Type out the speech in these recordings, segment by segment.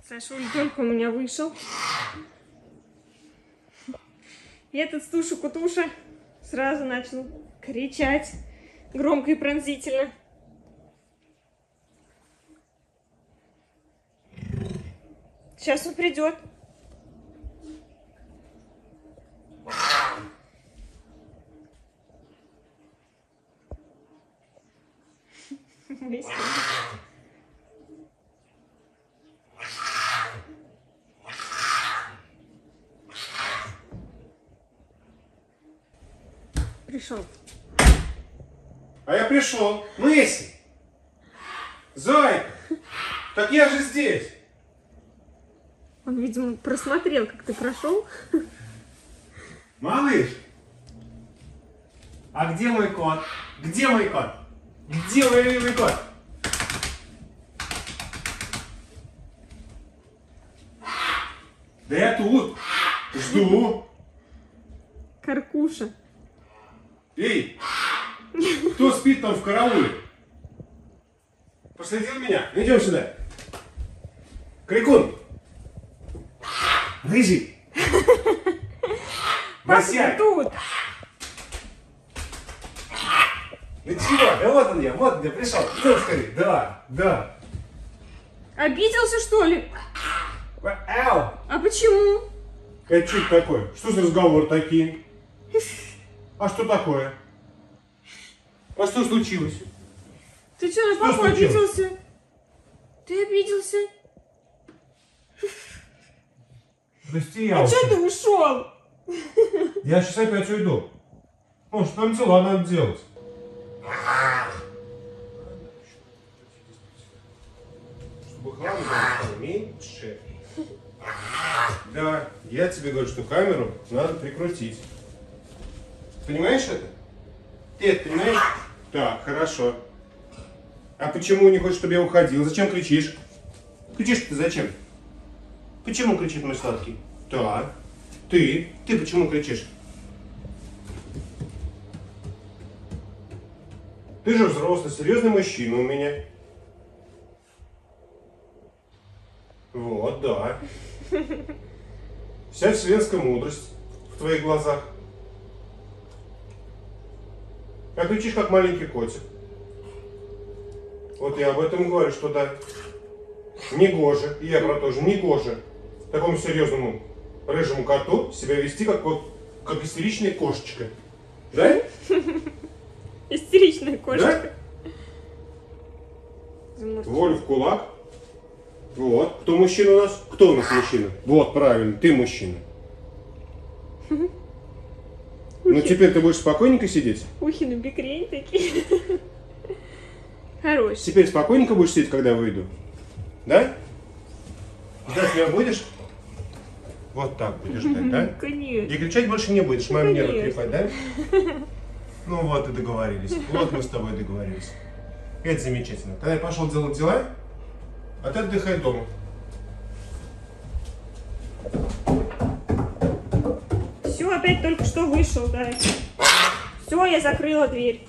Сашуль только у меня вышел. И этот Стуша-Кутуша сразу начал кричать громко и пронзительно. Сейчас он придет. Пришел. А я пришел. Месси! Зайка! Так я же здесь! Он, видимо, просмотрел, как ты прошел. Малыш! А где мой кот? Где мой кот? Где мой любимый кот? Да я тут! Жду! Каркуша. Эй! Кто спит там в карауле? Последил меня? Идем сюда! Крикун! Рыжий! Босяк! Тут! Ну чего? Да вот он я пришел. Идем скорее. Да. Обиделся, что ли? Ау! А почему? Это что это такое? Что за разговор такие? А что такое? А что случилось? Ты что, на папу обиделся? Ты обиделся? Растерялся. А что ты ушел? Я сейчас опять уйду. Может, там дела надо делать. Чтобы охрана была меньше. Да, я тебе говорю, что камеру надо прикрутить. Понимаешь это? Ты это понимаешь? Так, хорошо. А почему не хочешь, чтобы я уходил? Зачем кричишь? Кричишь ты зачем? Почему кричит мой сладкий? Так. Ты почему кричишь? Ты же взрослый, серьезный мужчина у меня. Вот, да. Вся вселенская мудрость в твоих глазах. А кричишь, как маленький котик. Вот я об этом говорю, что да. Негоже, и я про то же, негоже такому серьезному рыжему коту себя вести как истеричная кошечка. Да? Истеричная кошечка. Да? Волю в кулак. Вот. Кто мужчина у нас? Кто у нас мужчина? Вот, правильно, ты мужчина. Ну теперь ты будешь спокойненько сидеть? Ухи на бекрень такие. Хороший. Теперь спокойненько будешь сидеть, когда я выйду? Да? Ждать меня будешь? Вот так будешь ждать, да? Конечно. И кричать больше не будешь, моим нервы трепать, да? Ну вот и договорились. Вот мы с тобой договорились. Это замечательно. Тогда я пошел делать дела, а ты отдыхай дома. Все, опять только что вышел, да. Все, я закрыла дверь.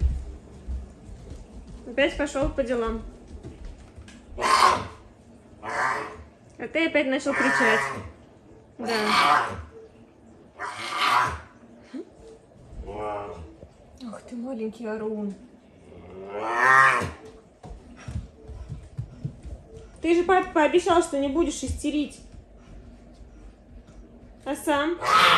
Опять пошел по делам. А ты опять начал кричать. Да. Ах ты маленький орун. Ты же папе пообещал, что не будешь истерить. А сам?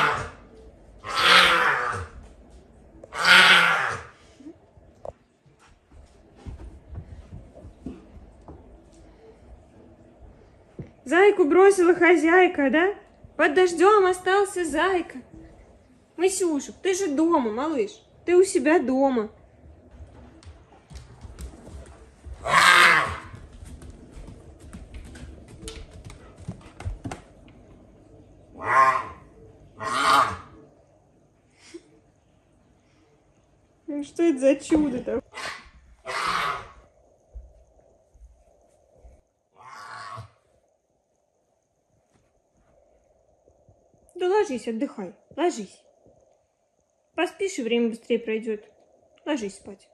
Зайку бросила хозяйка, да? Под дождем остался зайка. Масюшек, ты же дома, малыш. Ты у себя дома. Ну что это за чудо-то? Да ложись, отдыхай. Ложись. Поспишь, и время быстрее пройдет. Ложись спать.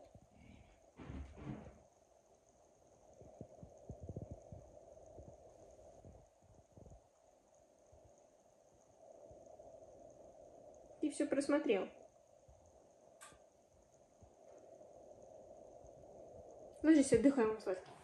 и все просмотрел. Ложись, отдыхай, мой сладкий.